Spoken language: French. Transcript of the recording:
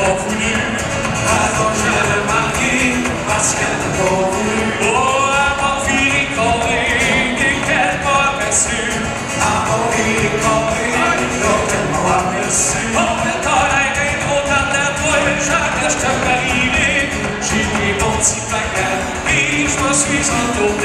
pas voulu, alors je l'ai marqué, parce qu'elle n'a pas voulu. Oh, à mon vie corée, et qu'elle m'a aperçu. À mon vie corée, donc elle m'a aperçu. Oh, mais quand elle était trop tard à toi, jamais je te parie. J'ai pris mon petit paquet, et je me suis endormi.